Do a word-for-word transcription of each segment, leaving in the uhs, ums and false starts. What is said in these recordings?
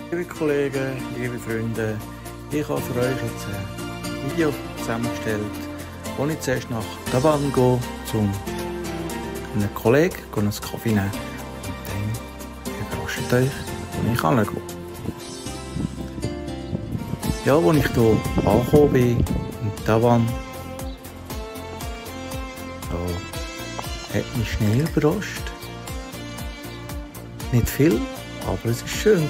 Liebe Kollegen, liebe Freunde, ich habe für euch jetzt ein Video zusammengestellt, wo ich zuerst nach Tavannes gehe, um einem Kollegen einen Kaffee nehmen. Und dann überrascht euch, wo ich hingehe. Ja, als ich hier angekommen bin, in Tavannes, da hat mich schnell überrascht. Nicht viel, aber es war schön.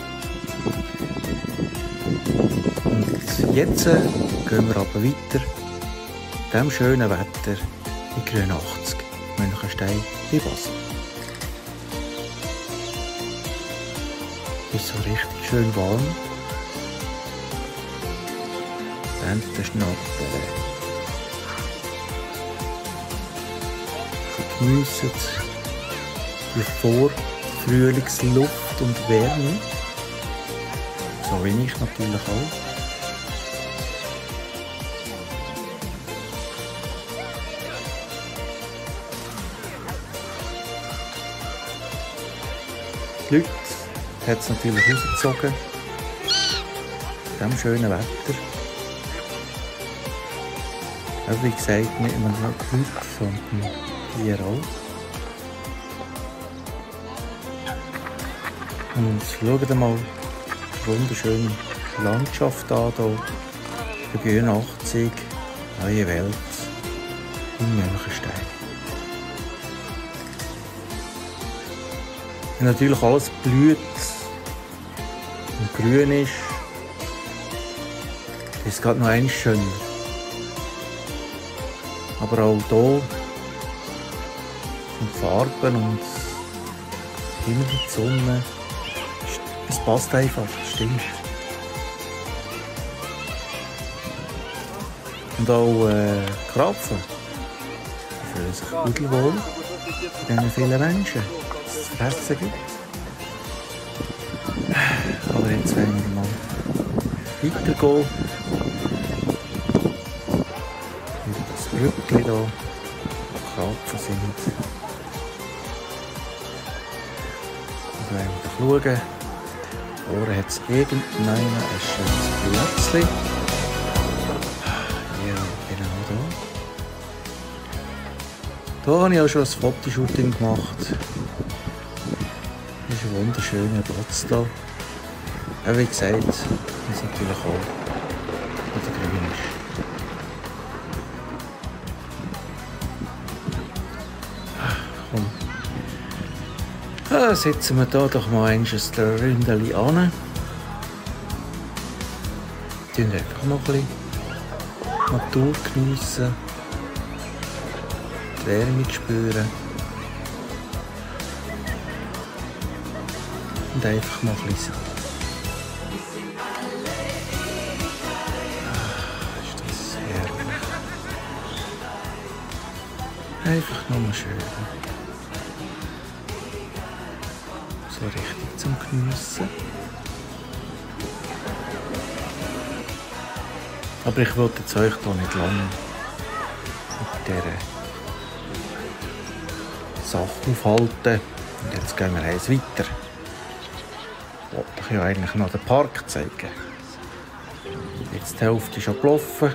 Und jetzt gehen wir aber weiter, in diesem schönen Wetter in Grünachtzig, Münchenstein bei Basel. Es ist so richtig schön warm. Die Enten schnattern. Sie geniessen die Vorfrühlingsluft und Wärme. So wie ich natürlich auch. Die Leute hat es natürlich rausgezogen. In diesem schönen Wetter. Aber wie gesagt, nicht nur die Leute, sondern hier auch. Und schaut mal die wunderschöne Landschaft an hier. Bei Grünachtzig, neue Welt in Münchenstein. Wenn natürlich alles blüht und grün ist, ist es gerade noch eins schöner. Aber auch hier sind Farben und Himmel und die Sonne. Es passt einfach, das stimmt. Und auch äh, Krapfen. Die fühlen sich gut wohl bei diesen vielen Menschen, dass es zu fressen gibt. Aber jetzt wollen wir mal weitergehen. Über das Brückchen hier, wo Krapfen sind. Und wenn wir schauen, oder hat es irgendeinen ein schönes Plätzchen? Ja, genau da. Hier habe ich auch schon ein Fotoshooting gemacht. Das ist ein wunderschöner Platz hier. Aber wie gesagt, das ist natürlich auch, wo der grün ist. Komm. Ja, setzen wir hier doch mal ein Ründchen an. Wir einfach noch ein bisschen Natur geniessen, die Wärme spüren und einfach mal ein bisschen sein. Ah, ist das herrlich. Einfach nochmal schön. So richtig zum Geniessen. Aber ich wollte jetzt euch hier nicht lange mit dieser Sache aufhalten. Und jetzt gehen wir eins weiter. Ich wollte euch ja eigentlich noch den Park zeigen. Jetzt die Hälfte ist schon gelaufen.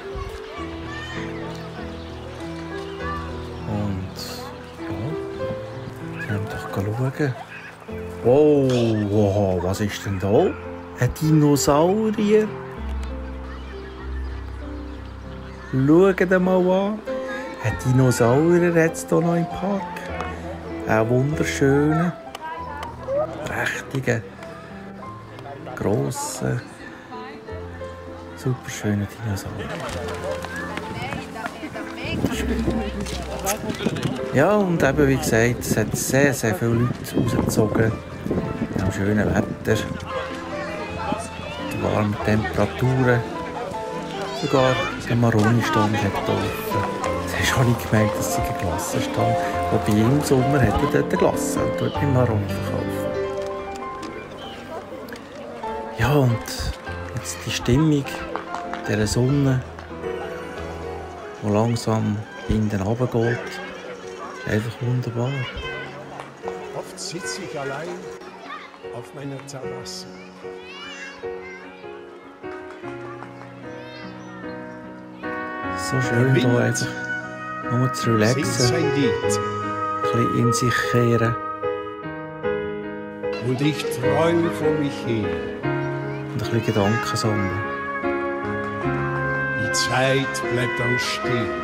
Und ja, jetzt wollen wir doch schauen. Wow, wow, was ist denn da? Ein Dinosaurier? Schaut mal an. Ein Dinosaurier hat es hier noch im Park. Ein wunderschöner, prächtiger, grosser, super schöner Dinosaurier. Ja, und eben wie gesagt, es hat sehr, sehr viele Leute rausgezogen. Am schönen Wetter, die warmen Temperaturen, sogar der Maroni-Stand hat offen. Das hast du auch nicht gemeint, dass es ein Glassenstand ist. Wobei im Sommer hat er dort eine Glasse und dort mit Maroni verkauft. Ja, und jetzt die Stimmung dieser Sonne, die langsam hinten runtergeht, ist einfach wunderbar. Oft sitze ich allein auf meiner Terrasse so schön, hier einfach nur zu relaxen, ein bisschen in sich kehren. Und ich träume vor mich hin. Und ein bisschen Gedanken sammeln. Die Zeit bleibt dann stehen.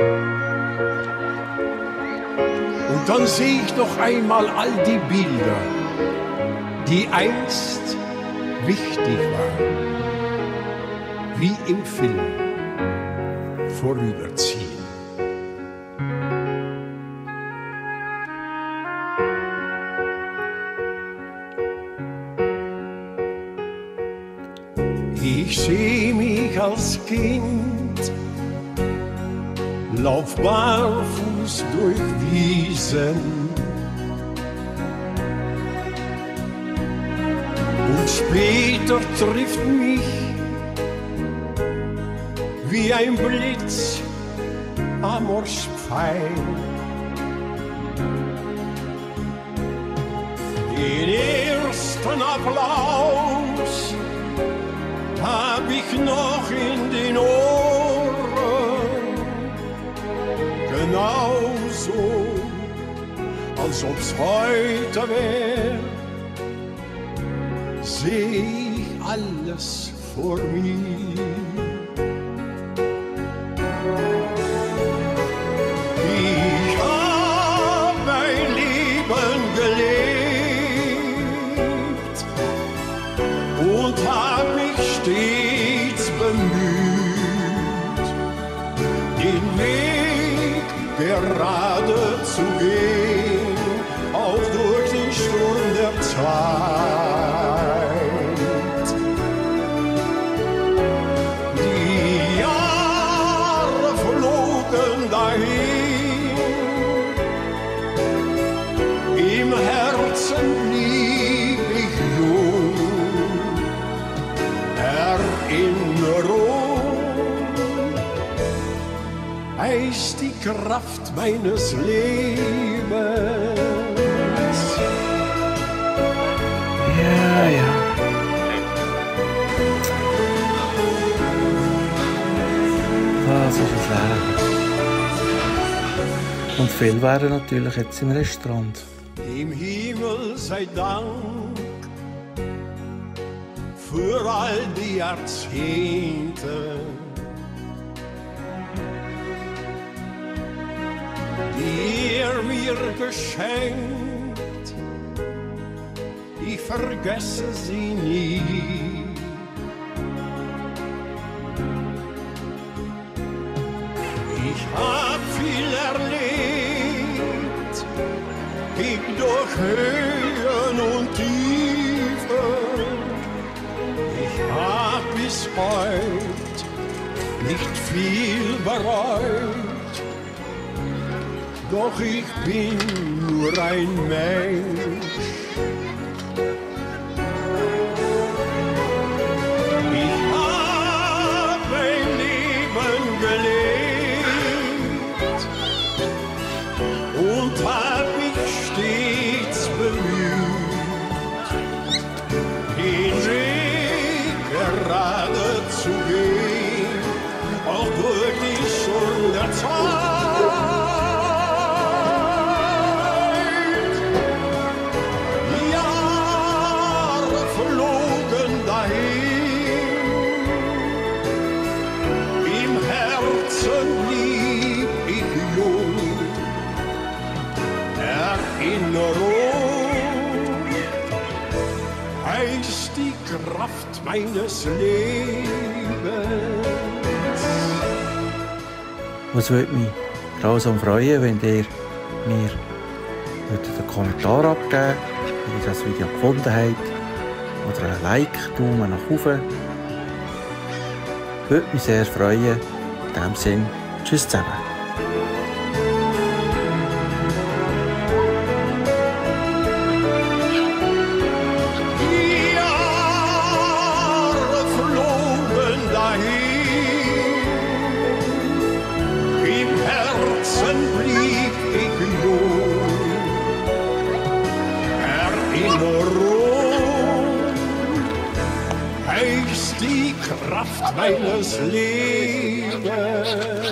Und dann sehe ich noch einmal all die Bilder, die einst wichtig waren, wie im Film vorüberziehen. Ich seh mich als Kind, lauf barfuß durch Wiesen und später trifft mich wie ein Blitz Amorspfeil den ersten Applaus hab ich noch in den Ohren, genauso, als ob's heute wär, seh ich alles vor mir. Ich hab mein Leben gelebt und hab mich stets bemüht, den Weg gerade zu gehen, auch durch den Sturm der Zeit. Die Jahre flogen dahin, im Herzen blieb ich jung. Erinnerung heißt die Kraft meines Lebens. Ja, ja. Das ist das Leben. Und viel wären natürlich jetzt im Restaurant. Dem Himmel sei Dank für all die Jahrzehnte, die er mir geschenkt, ich vergesse sie nie. Ich hab viel erlebt, ging durch Höhen und Tiefen. Ich hab bis heut nicht viel bereut, doch ich bin nur ein Mensch. Ich hab mein Leben gelebt und hab mich stets bemüht, den Weg gerade zu gehen, auch durch die Sturm der Zeit. Jahre flogen dahin, im Herzen blieb ich jung. Erinnerung heißt die Kraft meines Lebens. Was würde mich grausam freuen, wenn ihr mir einen Kommentar abgeben, wie ihr das Video gefunden habt, oder einen Like, Daumen nach oben. Würde mich sehr freuen. In diesem Sinne, tschüss zusammen. Jahre flogen dahin, im Herzen blieb ich jung. Erinnerung heißt die Kraft meines Lebens.